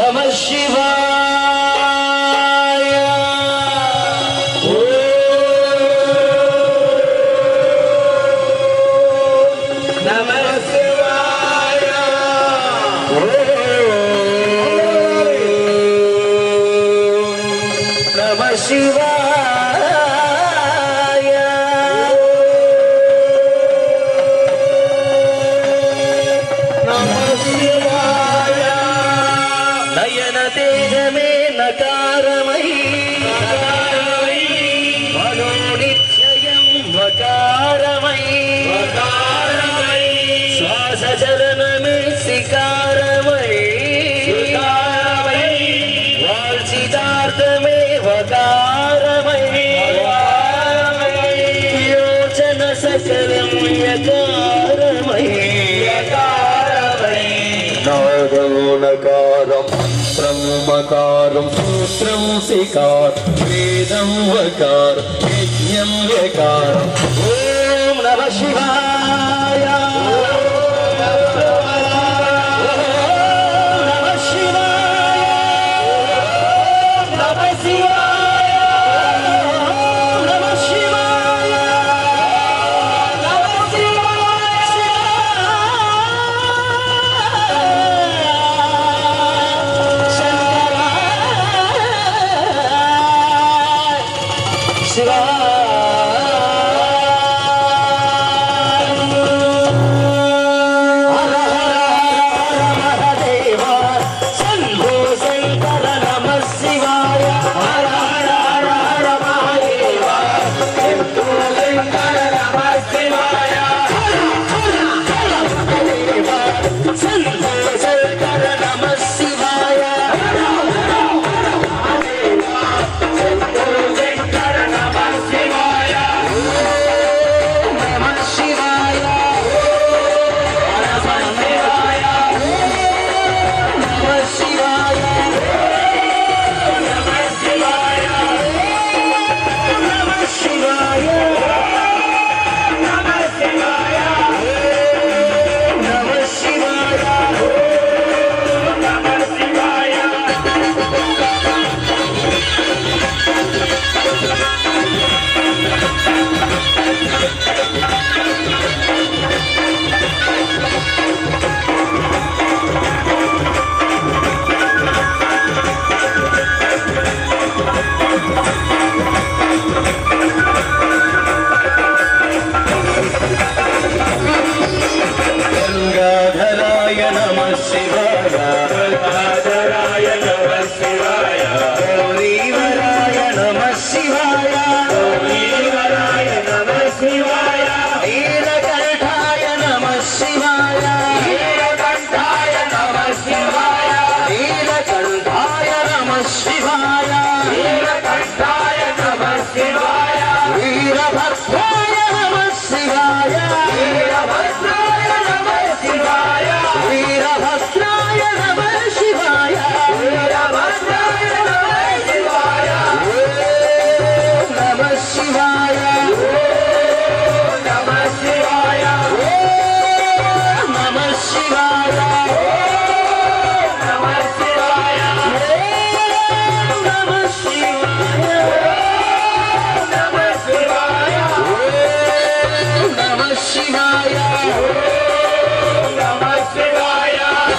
नमः शिवाय नमः शिवाय नमः शिवाय नमः शिवाय नयन तेज में नकारमयी मनोनित्ययं वकारमयी श्वास चलन में शिकारमयी वार्षितार्थ में वकारमयी योचन सकलं यकारमयी नादोनकारं ब्रह्मकारं सूत्रं सिकार वेदं वकार यज्ञं वकार ओम नमः शिवाय नमः शिवाय नमः शिवाय नमः शिवाय नमः गंगाधराय नमः शिवाय गंगाधराय नमः शिवाय गौरीवराय नमः शिवाय गौरीवराय नमः शिवाय नीलकंठाय नमः शिवाय नीलकंठाय नमः शिवाय नीलकंठाय नमः शिवाय नीलकंठाय नमः शिवाय वीरभद्राय नमः शिवाय वीरभद्राय नमः शिवाय वीरभद्राय नमः शिवाय वीरभद्राय नमः शिवाय नमः शिवाय नमः शिवाय नमः शिवाय नमः शिवाय नमः शिवाय नमः शिवाय नमः शिवाय नमः शिवाय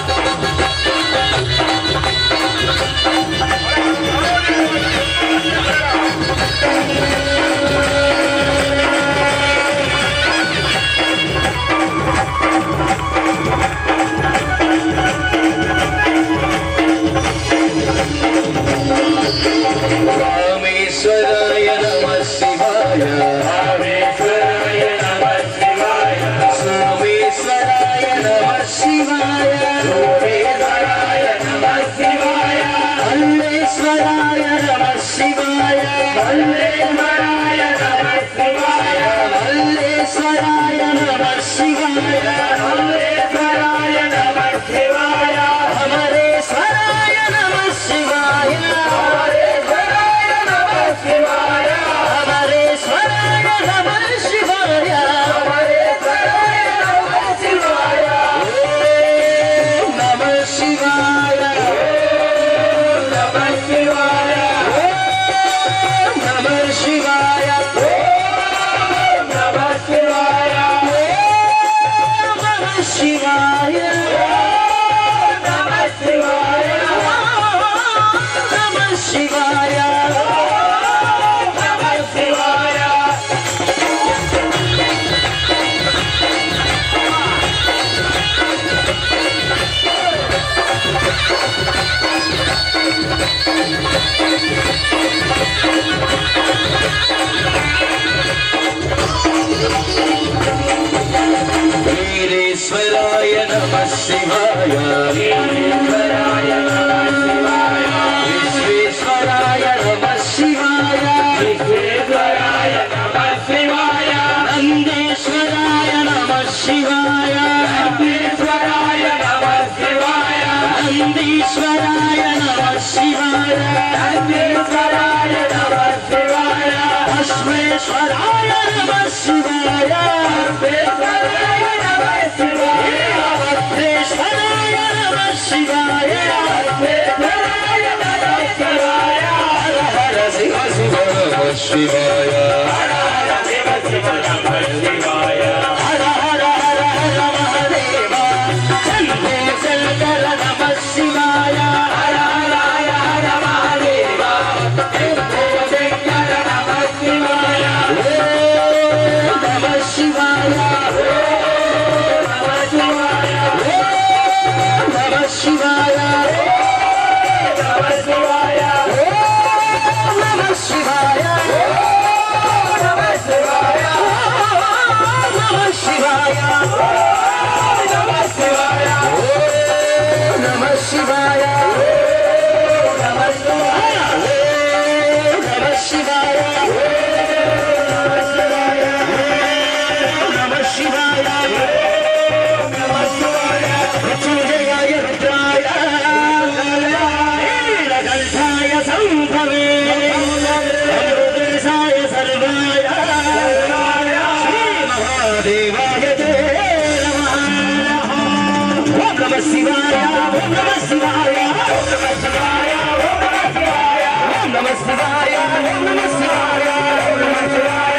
रामेश्वराय नमः शिवाय रामेश्वराय नमः शिवाय सोमेश्वराय नमः शिवाय सोमेश्वराय नमः शिवाय मल्लेश्वराय नमः शिवाय मल्लेश्वराय नमः शिवाय मल्लेश्वराय नमः शिवाय मल्लेश्वराय नमः शिवाय अमरेश्वराय नमः शिवाय अमरेश्वराय नमः शिवाय अमरेश्वराय नमः शिवाय अमरेश्वराय नमः शिवाय नमः शिवाय విశ్వేశ్వరాయ నమః శివాయ విశ్వేశ్వరాయ నమః శివాయ విశ్వేశ్వరాయ నమః శివాయ విశ్వేశ్వరాయ నమః శివాయ నందీశ్వరాయ నమః శివాయ నందీశ్వరాయ నమః శివాయ నందీశ్వరాయ నమః శివాయ నందీశ్వరాయ నమః శివాయ అశ్వేశ్వరాయ నమః శివాయ అశ్వేశ్వరాయ నమః శివాయ అశ్వేశ్వరాయ నమః శివాయ అశ్వేశ్వరాయ నమః శివాయ హర హర శివ శివ నమః శివాయ హర హర శివ శివ నమః శివాయ హర హర హర హర మహాదేవ శంభో శంకర నమః శివాయ హర హర హర హర మహాదేవ శంభో శంకర నమః శివాయ ఓం నమః శివాయ ఓం నమః శివాయ ఓం నమః శివాయ ఓం నమః శివాయ ఓం నమః శివాయ ఓం నమః శివాయ ఓం నమః శివాయ ఓం నమః శివాయ ఓం నమః శివాయ ఓం నమః శివాయ ఓం నమః శివాయ మృత్యుంజయాయ రుద్రాయ నీలకంఠాయ సంభవే అమృతేశాయ సర్వాయ శ్రీ మహాదేవాయ తే నమః ఓం నమః శివాయ ఓం నమః శివాయ ఓం నమః శివాయ ఓం నమః శివాయ ఓం నమః శివాయ ఓం నమః శివాయ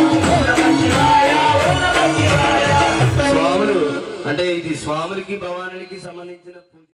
అంటే ఇది స్వాములకి భవాని